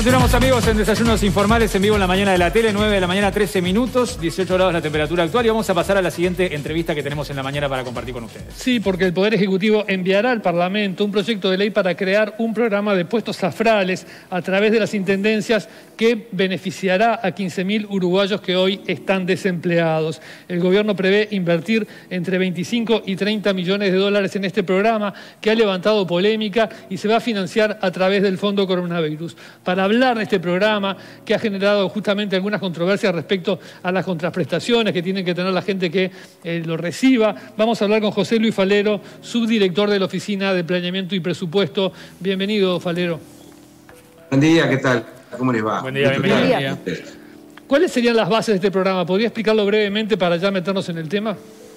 Continuamos, amigos, en Desayunos Informales en vivo en la mañana de la tele, 9 de la mañana, 13 minutos, 18 grados la temperatura actual. Y vamos a pasar a la siguiente entrevista que tenemos en la mañana para compartir con ustedes. Sí, porque el Poder Ejecutivo enviará al Parlamento un proyecto de ley para crear un programa de puestos afrales a través de las intendencias que beneficiará a 15.000 uruguayos que hoy están desempleados. El gobierno prevé invertir entre 25 y 30 millones de dólares en este programa que ha levantado polémica y se va a financiar a través del Fondo Coronavirus. Para hablar de este programa que ha generado justamente algunas controversias respecto a las contraprestaciones que tiene que tener la gente que lo reciba, vamos a hablar con José Luis Falero, subdirector de la Oficina de Planeamiento y Presupuesto. Bienvenido, Falero. Buen día, ¿qué tal? ¿Cómo les va? Buen día, bienvenido. ¿Cuáles serían las bases de este programa? ¿Podría explicarlo brevemente para ya meternos en el tema?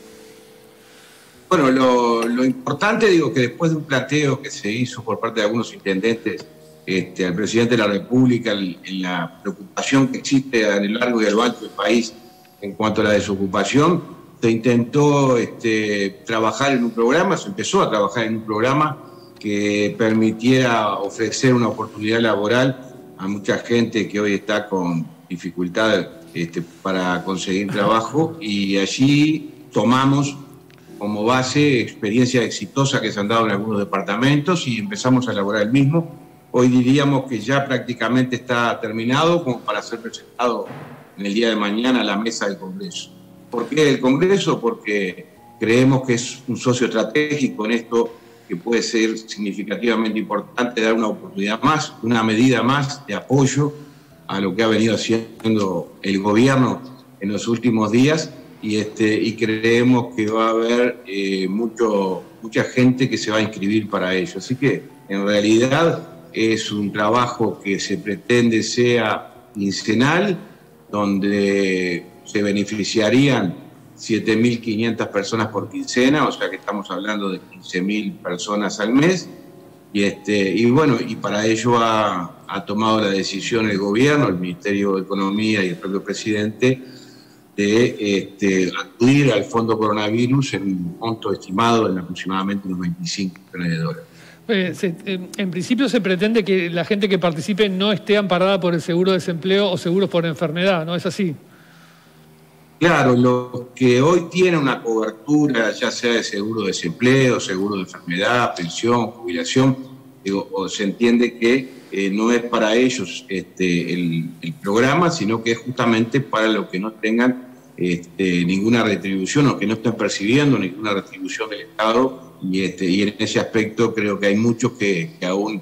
Bueno, lo importante, digo, que después de un planteo que se hizo por parte de algunos intendentes al presidente de la República en la preocupación que existe a lo largo y a lo alto del país en cuanto a la desocupación, se intentó trabajar en un programa, se empezó a trabajar en un programa que permitiera ofrecer una oportunidad laboral a mucha gente que hoy está con dificultad para conseguir trabajo, y allí tomamos como base experiencias exitosas que se han dado en algunos departamentos y empezamos a elaborar el mismo. Hoy diríamos que ya prácticamente está terminado como para ser presentado en el día de mañana a la mesa del Congreso. ¿Por qué el Congreso? Porque creemos que es un socio estratégico en esto, que puede ser significativamente importante, dar una oportunidad más, una medida más de apoyo a lo que ha venido haciendo el gobierno en los últimos días, y creemos que va a haber mucha gente que se va a inscribir para ello. Así que en realidad es un trabajo que se pretende sea quincenal, donde se beneficiarían 7.500 personas por quincena, o sea que estamos hablando de 15.000 personas al mes, y bueno, y para ello ha tomado la decisión el gobierno, el Ministerio de Economía y el propio presidente, de acudir al Fondo Coronavirus en un monto estimado en aproximadamente unos 25 millones de dólares. En principio se pretende que la gente que participe no esté amparada por el seguro de desempleo o seguros por enfermedad, ¿no es así? Claro, los que hoy tienen una cobertura, ya sea de seguro de desempleo, seguro de enfermedad, pensión, jubilación, o se entiende que no es para ellos el programa, sino que es justamente para los que no tengan ninguna retribución o que no estén percibiendo ninguna retribución del Estado. Y en ese aspecto creo que hay muchos que aún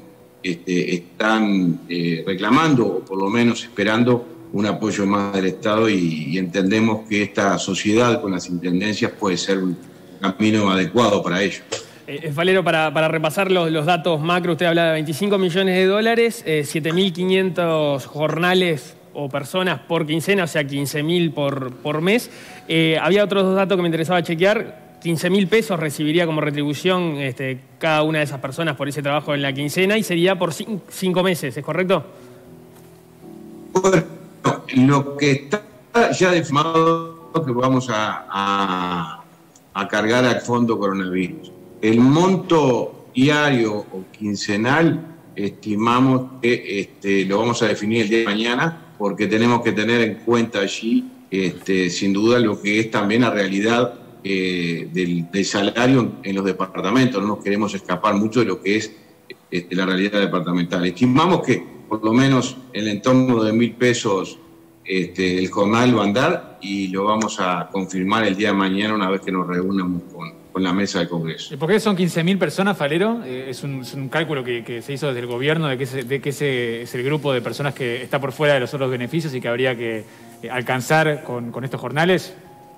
están reclamando, o por lo menos esperando un apoyo más del Estado, y entendemos que esta sociedad con las intendencias puede ser un camino adecuado para ellos. Falero, para repasar los datos macro, usted habla de 25 millones de dólares, 7.500 jornales o personas por quincena, o sea, 15.000 por mes. Había otros dos datos que me interesaba chequear. 15.000 pesos recibiría como retribución cada una de esas personas por ese trabajo en la quincena, y sería por 5 meses, ¿es correcto? Bueno, lo que está ya definido que vamos a cargar al Fondo Coronavirus. El monto diario o quincenal estimamos que lo vamos a definir el día de mañana, porque tenemos que tener en cuenta allí sin duda lo que es también la realidad del salario en los departamentos. No nos queremos escapar mucho de lo que es la realidad departamental. Estimamos que por lo menos en el entorno de 1.000 pesos el jornal va a andar, y lo vamos a confirmar el día de mañana una vez que nos reunamos con la mesa del Congreso. ¿Y por qué son 15.000 personas, Falero? Es un cálculo que se hizo desde el gobierno de que ese es el grupo de personas que está por fuera de los otros beneficios y que habría que alcanzar con estos jornales.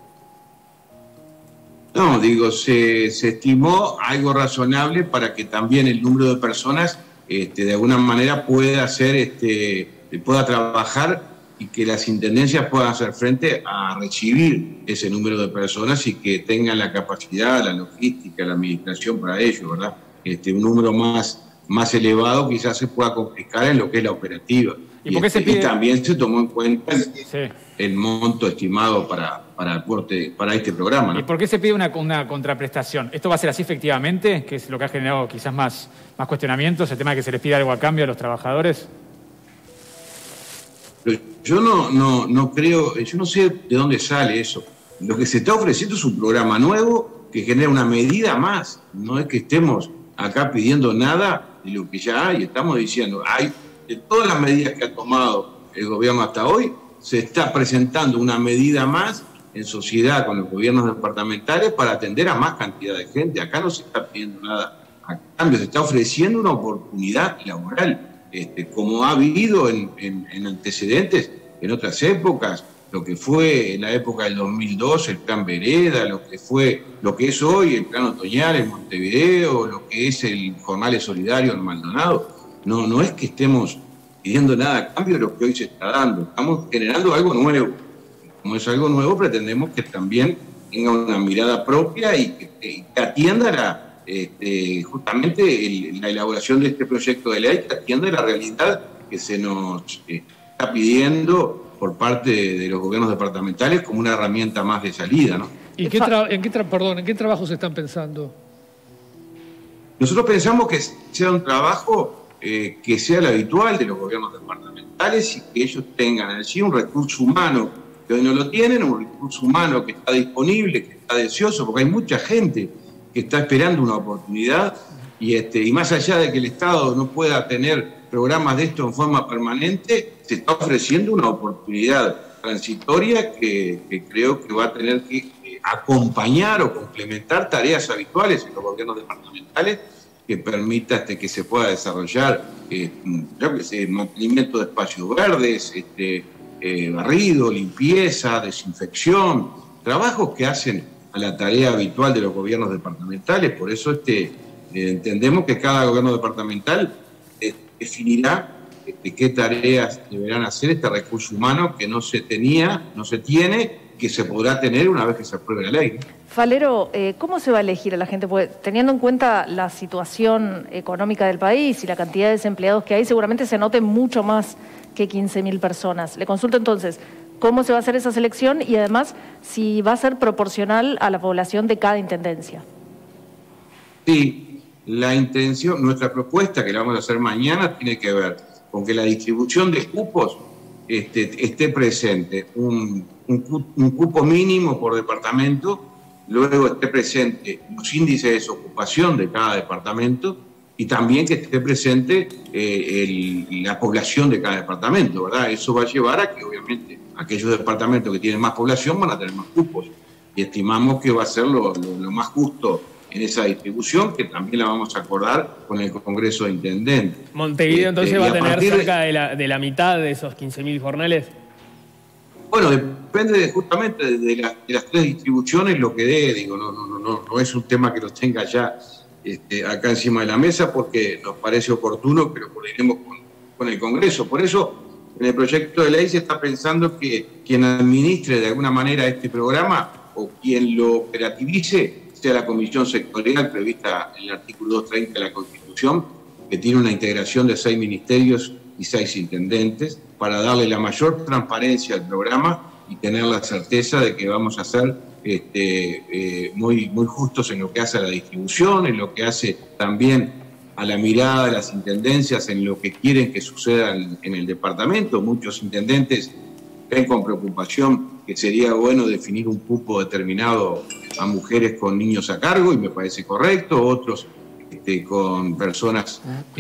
No, digo, se estimó algo razonable para que también el número de personas de alguna manera pueda trabajar, y que las intendencias puedan hacer frente a recibir ese número de personas y que tengan la capacidad, la logística, la administración para ello, ¿verdad? Un número más elevado quizás se pueda complicar en lo que es la operativa. ¿Y por qué se pide? Y también se tomó en cuenta el monto estimado para este programa, ¿no? ¿Y por qué se pide una contraprestación? ¿Esto va a ser así efectivamente? Que es lo que ha generado quizás más cuestionamientos, el tema de que se les pida algo a cambio a los trabajadores. Pero yo no creo, yo no sé de dónde sale eso. Lo que se está ofreciendo es un programa nuevo que genera una medida más. No es que estemos acá pidiendo nada de lo que ya hay. Estamos diciendo, de todas las medidas que ha tomado el gobierno hasta hoy, se está presentando una medida más en sociedad con los gobiernos departamentales para atender a más cantidad de gente. Acá no se está pidiendo nada a cambio, se está ofreciendo una oportunidad laboral, como ha habido en antecedentes, en otras épocas, lo que fue en la época del 2002 el Plan Vereda, lo que es hoy el Plan Otoñal en Montevideo, lo que es el Jornales Solidario en Maldonado. No es que estemos pidiendo nada a cambio de lo que hoy se está dando, estamos generando algo nuevo. Como es algo nuevo, pretendemos que también tenga una mirada propia y que atienda justamente la elaboración de este proyecto de ley, que atienda la realidad que se nos está pidiendo por parte de los gobiernos departamentales como una herramienta más de salida, ¿no? ¿Y en qué trabajos están pensando? Nosotros pensamos que sea un trabajo que sea el habitual de los gobiernos departamentales y que ellos tengan allí un recurso humano que hoy no lo tienen, un recurso humano que está disponible, que está deseoso, porque hay mucha gente que está esperando una oportunidad y más allá de que el Estado no pueda tener programas de esto en forma permanente, se está ofreciendo una oportunidad transitoria que creo que va a tener que acompañar o complementar tareas habituales en los gobiernos departamentales que permita que se pueda desarrollar, mantenimiento de espacios verdes, barrido, limpieza, desinfección, trabajos que hacen a la tarea habitual de los gobiernos departamentales. Por eso entendemos que cada gobierno departamental definirá qué tareas deberán hacer este recurso humano que no se tiene, que se podrá tener una vez que se apruebe la ley. Falero, ¿cómo se va a elegir a la gente? Porque teniendo en cuenta la situación económica del país y la cantidad de desempleados que hay, seguramente se noten mucho más que 15.000 personas. Le consulto entonces, ¿cómo se va a hacer esa selección? Y además, si va a ser proporcional a la población de cada intendencia. Sí, la intención, nuestra propuesta, que la vamos a hacer mañana, tiene que ver con que la distribución de cupos esté presente un cupo mínimo por departamento, luego esté presente los índices de desocupación de cada departamento y también que esté presente la población de cada departamento, ¿verdad? Eso va a llevar a que obviamente aquellos departamentos que tienen más población van a tener más cupos y estimamos que va a ser lo más justo en esa distribución, que también la vamos a acordar con el Congreso de Intendentes. ¿Montevideo entonces va a tener cerca de la mitad de esos 15.000 jornales? Bueno, depende justamente de las tres distribuciones lo que dé, no es un tema que lo tenga ya acá encima de la mesa porque nos parece oportuno que lo coordinemos con el Congreso. Por eso, en el proyecto de ley se está pensando que quien administre de alguna manera este programa o quien lo operativice sea la comisión sectorial prevista en el artículo 230 de la Constitución, que tiene una integración de 6 ministerios y 6 intendentes, para darle la mayor transparencia al programa y tener la certeza de que vamos a ser muy justos en lo que hace a la distribución, en lo que hace también a la mirada de las intendencias, en lo que quieren que suceda en el departamento. Muchos intendentes ven con preocupación que sería bueno definir un cupo determinado a mujeres con niños a cargo, y me parece correcto, otros con personas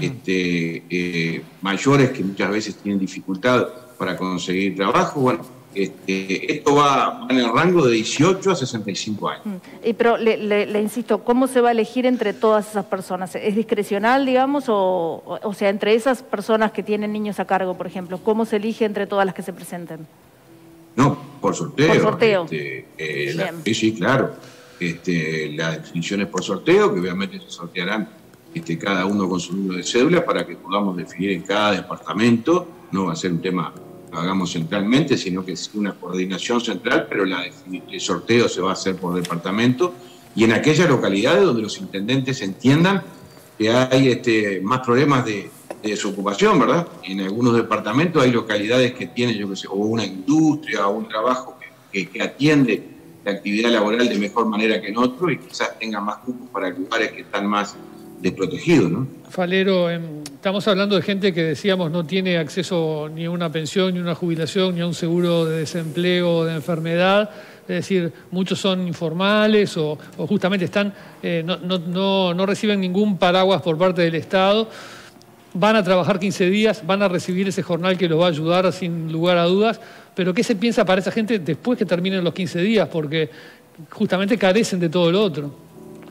mayores que muchas veces tienen dificultad para conseguir trabajo. Bueno, esto va en el rango de 18 a 65 años. Pero le insisto, ¿cómo se va a elegir entre todas esas personas? ¿Es discrecional, digamos, o sea, entre esas personas que tienen niños a cargo, por ejemplo, cómo se elige entre todas las que se presenten? No, por sorteo. Por sorteo. Sí, claro. Las definiciones por sorteo, que obviamente se sortearán cada uno con su número de cédula para que podamos definir en cada departamento. No va a ser un tema que hagamos centralmente, sino que es una coordinación central, pero el sorteo se va a hacer por departamento y en aquellas localidades donde los intendentes entiendan que hay más problemas de desocupación, ¿verdad? En algunos departamentos hay localidades que tienen, o una industria o un trabajo que atiende la actividad laboral de mejor manera que en otro y quizás tengan más cupos para lugares que están más desprotegidos, ¿no? Falero, Estamos hablando de gente que, decíamos, no tiene acceso ni a una pensión, ni a una jubilación, ni a un seguro de desempleo o de enfermedad. Es decir, muchos son informales o justamente están, no reciben ningún paraguas por parte del Estado. Van a trabajar 15 días, van a recibir ese jornal que los va a ayudar sin lugar a dudas. Pero ¿qué se piensa para esa gente después que terminen los 15 días? Porque justamente carecen de todo lo otro.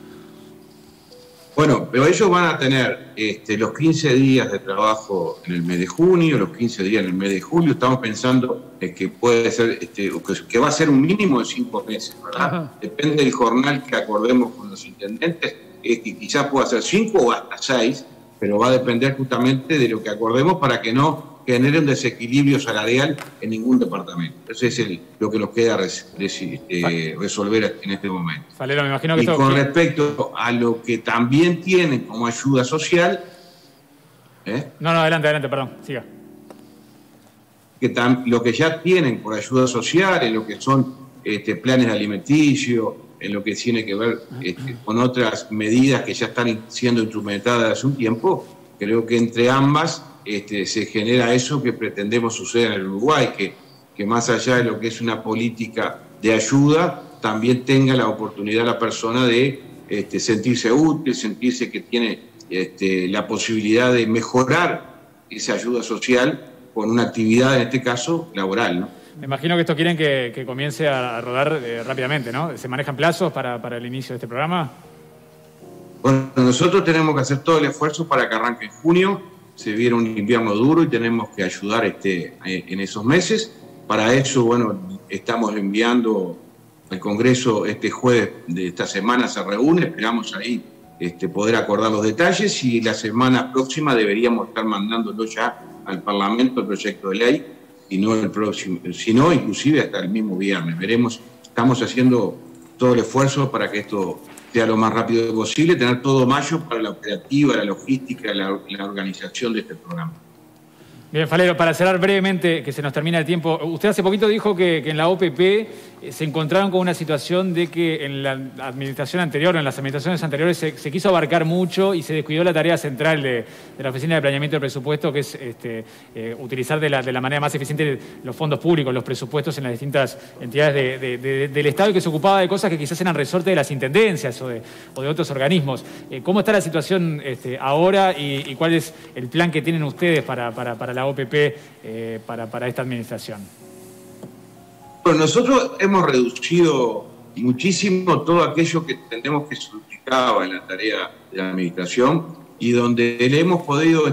Bueno, pero ellos van a tener los 15 días de trabajo en el mes de junio, los 15 días en el mes de julio. Estamos pensando que puede ser, que va a ser un mínimo de 5 meses, ¿verdad? Ajá. Depende del jornal que acordemos con los intendentes, que quizás pueda ser 5 o hasta 6, pero va a depender justamente de lo que acordemos para que no genere un desequilibrio salarial en ningún departamento. Eso es lo que nos queda resolver en este momento. Falero, me imagino que y con respecto a lo que también tienen como ayuda social... No, adelante, perdón, siga. Lo que ya tienen por ayuda social, en lo que son planes alimenticio, en lo que tiene que ver con otras medidas que ya están siendo instrumentadas hace un tiempo, creo que entre ambas se genera eso que pretendemos suceda en el Uruguay, que más allá de lo que es una política de ayuda, también tenga la oportunidad la persona de sentirse útil, sentirse que tiene la posibilidad de mejorar esa ayuda social con una actividad, en este caso, laboral, ¿no? Me imagino que esto quieren que comience a rodar rápidamente, ¿no? ¿Se manejan plazos para el inicio de este programa? Bueno, nosotros tenemos que hacer todo el esfuerzo para que arranque en junio. Se viene un invierno duro y tenemos que ayudar en esos meses. Para eso, bueno, estamos enviando al Congreso este jueves de esta semana, se reúne, esperamos ahí poder acordar los detalles y la semana próxima deberíamos estar mandándolo ya al Parlamento el proyecto de ley y no el próximo, sino inclusive hasta el mismo viernes. Veremos, estamos haciendo todo el esfuerzo para que esto sea lo más rápido posible, tener todo mayo para la operativa, la logística, la organización de este programa. Bien, Falero, para cerrar brevemente, que se nos termina el tiempo, usted hace poquito dijo que en la OPP se encontraron con una situación de que en la administración anterior, o en las administraciones anteriores, se quiso abarcar mucho y se descuidó la tarea central de la Oficina de Planeamiento del Presupuesto, que es utilizar de la manera más eficiente los fondos públicos, los presupuestos en las distintas entidades del Estado, y que se ocupaba de cosas que quizás eran resorte de las intendencias o de otros organismos. ¿Cómo está la situación ahora y cuál es el plan que tienen ustedes para la OPP para esta administración? Bueno, nosotros hemos reducido muchísimo todo aquello que entendemos que significaba en la tarea de la administración y donde le hemos podido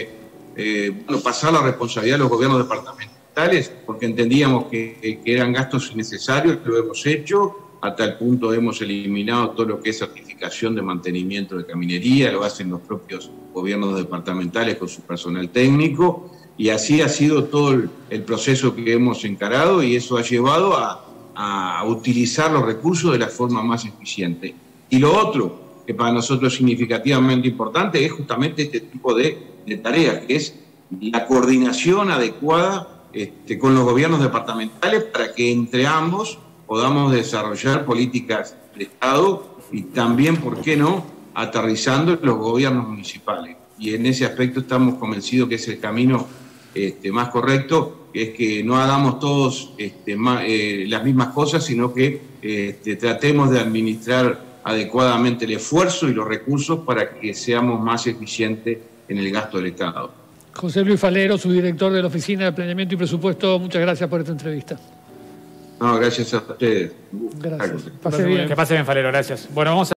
pasar la responsabilidad a los gobiernos departamentales porque entendíamos que eran gastos innecesarios, que lo hemos hecho. Hasta el punto hemos eliminado todo lo que es certificación de mantenimiento de caminería, lo hacen los propios gobiernos departamentales con su personal técnico, y así ha sido todo el proceso que hemos encarado y eso ha llevado a utilizar los recursos de la forma más eficiente. Y lo otro, que para nosotros es significativamente importante, es justamente este tipo de tareas, que es la coordinación adecuada con los gobiernos departamentales para que entre ambos podamos desarrollar políticas de Estado y también, ¿por qué no?, aterrizando en los gobiernos municipales. Y en ese aspecto estamos convencidos que es el camino más correcto, que es que no hagamos todos las mismas cosas, sino que tratemos de administrar adecuadamente el esfuerzo y los recursos para que seamos más eficientes en el gasto del Estado. José Luis Falero, subdirector de la Oficina de Planeamiento y Presupuesto, muchas gracias por esta entrevista. No, gracias a ustedes. Gracias. Que pase bien, Falero, gracias. Bueno, vamos a